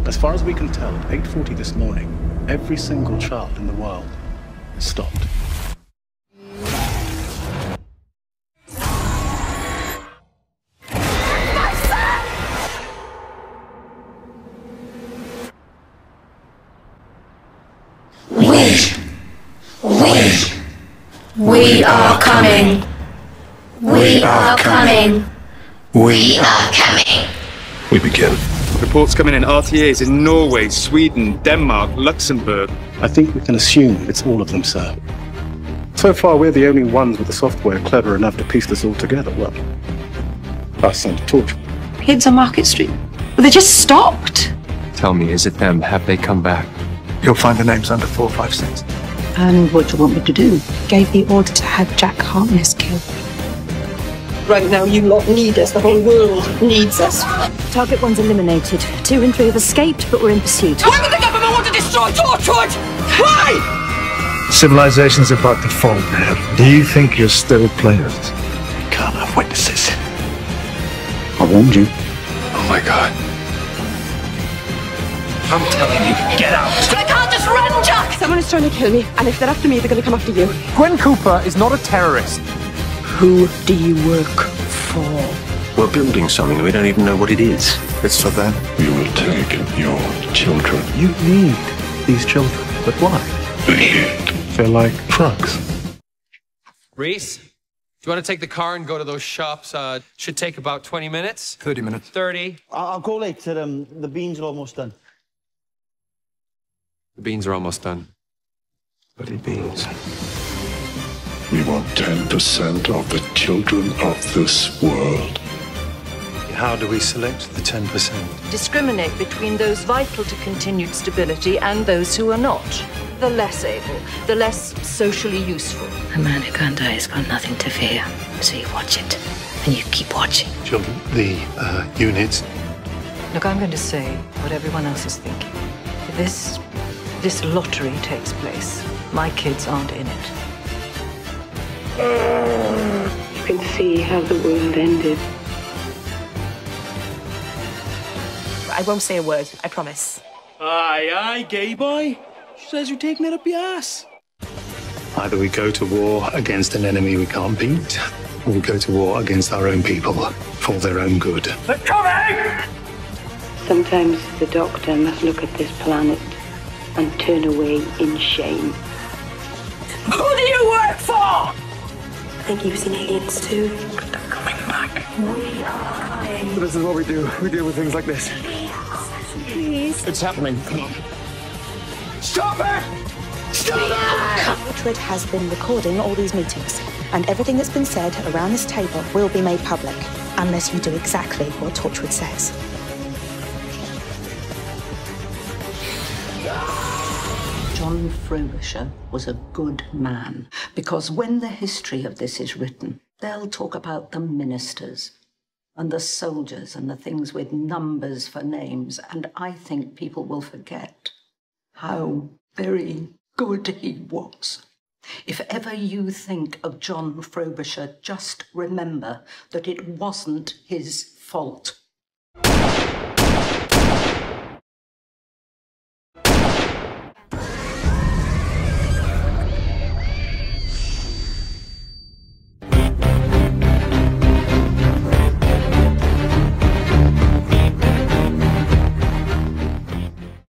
As far as we can tell, at 8:40 this morning, every single child in the world stopped. We are coming. We are coming. We are coming. We begin. Reports coming in RTAs in Norway, Sweden, Denmark, Luxembourg. I think we can assume it's all of them, sir. So far, we're the only ones with the software clever enough to piece this all together. Well, us and Torchwood. Kids on Market Street. Well, they just stopped. Tell me, is it them? Have they come back? You'll find the names under 456. And what do you want me to do? Gave the order to have Jack Harkness killed. Right now, you lot need us. The whole world needs us. Target 1's eliminated. 2 and 3 have escaped, but we're in pursuit. Why would the government want to destroy Torchwood? Why? Civilization's about to fall, man. Do you think you're still players? Can't have witnesses. I warned you. Oh my God. I'm telling you, get out. I can't just run, Jack! Someone is trying to kill me, and if they're after me, they're going to come after you. Gwen Cooper is not a terrorist. Who do you work for? We're building something. We don't even know what it is. It's for them. We will take your children. You need these children. But why? They're like drugs. Reese, do you want to take the car and go to those shops? Should take about 20 minutes. 30 minutes. 30. I'll go later. The beans are almost done. The beans are almost done. Bloody beans. We want 10% of the children of this world. How do we select the 10%? Discriminate between those vital to continued stability and those who are not. The less able, the less socially useful. A man who can't die has got nothing to fear. So you watch it, and you keep watching. Children, the units. Look, I'm going to say what everyone else is thinking. If this lottery takes place, my kids aren't in it. You can see how the world ended. I won't say a word, I promise. Aye, gay boy. She says you're taking it up your ass. Either we go to war against an enemy we can't beat, or we go to war against our own people for their own good. They're coming! Sometimes the Doctor must look at this planet and turn away in shame. Who do you work for? I think you've seen aliens too. But they're coming back. We are coming. This is what we do. We deal with things like this. Please. It's happening. Come on. Stop it! Stop it! Torchwood has been recording all these meetings, and everything that's been said around this table will be made public, unless you do exactly what Torchwood says. John Frobisher was a good man, because when the history of this is written, they'll talk about the ministers and the soldiers and the things with numbers for names, and I think people will forget how very good he was. If ever you think of John Frobisher, just remember that it wasn't his fault.